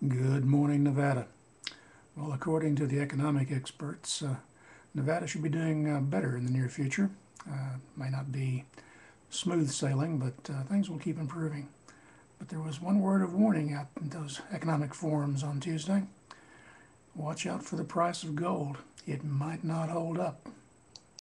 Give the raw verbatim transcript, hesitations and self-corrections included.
Good morning, Nevada. Well, according to the economic experts, uh, Nevada should be doing uh, better in the near future. Uh, may not be smooth sailing, but uh, things will keep improving. But there was one word of warning out in those economic forums on Tuesday. Watch out for the price of gold. It might not hold up.